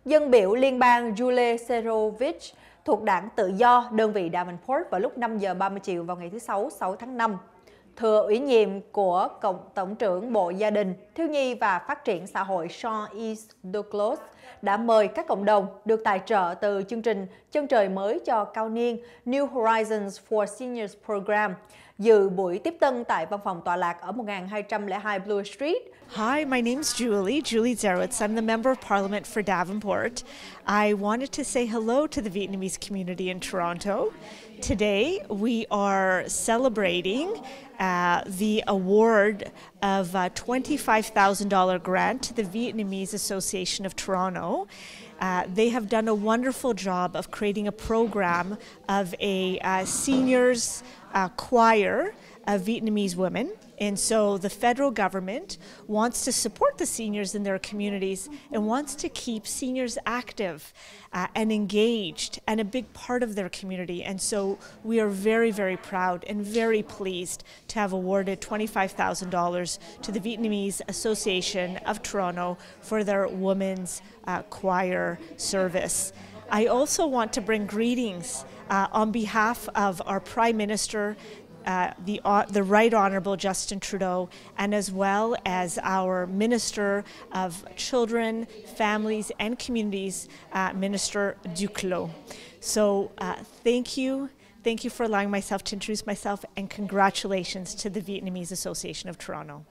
Dân biểu liên bang Julie Serovich thuộc đảng Tự do, đơn vị Davenport vào lúc 5 giờ 30 chiều vào ngày thứ Sáu, 6 tháng 5. Thừa ủy nhiệm của Tổng trưởng Bộ Gia đình, Thiếu nhi và Phát triển xã hội Sean E. Douglas đã mời các cộng đồng được tài trợ từ chương trình Chân trời mới cho cao niên New Horizons for Seniors Program dự buổi tiếp tân tại văn phòng tọa lạc ở 1202 Bloor Street. Hi, my name's Julie Zerowitz. I'm the Member of Parliament for Davenport. I wanted to say hello to the Vietnamese community in Toronto. Today, we are celebrating the award of a $25,000 grant to the Vietnamese Association of Toronto. They have done a wonderful job of creating a program of a seniors choir of Vietnamese women. And so the federal government wants to support the seniors in their communities and wants to keep seniors active and engaged and a big part of their community. And so we are very, very proud and very pleased to have awarded $25,000 to the Vietnamese Association of Toronto for their women's choir service. I also want to bring greetings on behalf of our Prime Minister, the Right Honourable Justin Trudeau, and as well as our Minister of Children, Families and Communities, Minister Duclos. So thank you for allowing myself to introduce myself, and congratulations to the Vietnamese Association of Toronto.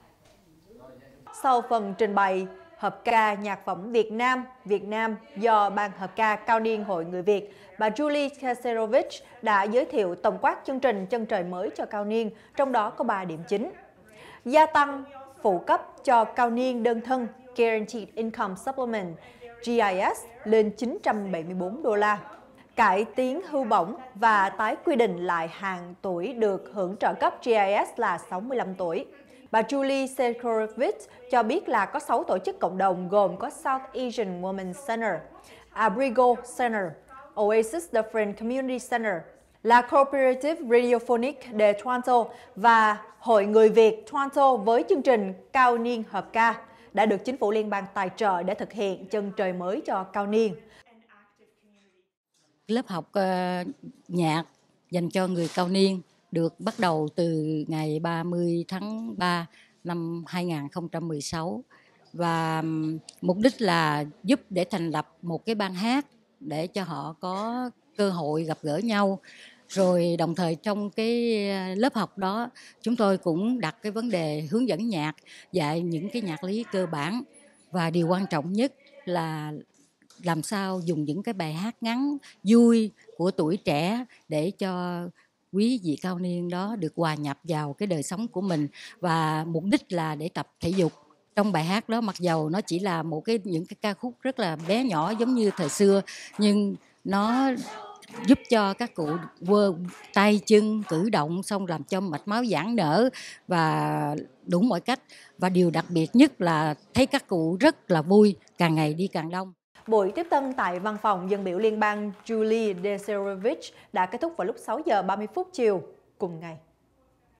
Sau phần trình bày hợp ca nhạc phẩm Việt Nam do Ban hợp ca cao niên Hội Người Việt, bà Julie Serovich đã giới thiệu tổng quát chương trình Chân trời mới cho cao niên, trong đó có 3 điểm chính. Gia tăng phụ cấp cho cao niên đơn thân Guaranteed Income Supplement GIS lên $974. Cải tiến hưu bổng và tái quy định lại hạn tuổi được hưởng trợ cấp GIS là 65 tuổi. Bà Julie Serovich cho biết là có 6 tổ chức cộng đồng gồm có South Asian Women's Center, Abrigo Center, Oasis The Friend Community Center, La Cooperative Radiophonique de Toronto và Hội Người Việt Toronto với chương trình Cao niên hợp ca đã được chính phủ liên bang tài trợ để thực hiện chân trời mới cho cao niên. Lớp học nhạc dành cho người cao niên được bắt đầu từ ngày 30 tháng 3 năm 2016 và mục đích là giúp để thành lập một cái ban hát để cho họ có cơ hội gặp gỡ nhau. Rồi đồng thời trong cái lớp học đó chúng tôi cũng đặt cái vấn đề hướng dẫn nhạc, dạy những cái nhạc lý cơ bản, và điều quan trọng nhất là làm sao dùng những cái bài hát ngắn vui của tuổi trẻ để cho quý vị cao niên đó được hòa nhập vào cái đời sống của mình, và mục đích là để tập thể dục. Trong bài hát đó, mặc dầu nó chỉ là những cái ca khúc rất là bé nhỏ giống như thời xưa, nhưng nó giúp cho các cụ vơ tay chân cử động, xong làm cho mạch máu giãn nở và đủ mọi cách. Và điều đặc biệt nhất là thấy các cụ rất là vui, càng ngày đi càng đông. Buổi tiếp tân tại văn phòng dân biểu liên bang Julie Serovich đã kết thúc vào lúc 6 giờ 30 phút chiều cùng ngày.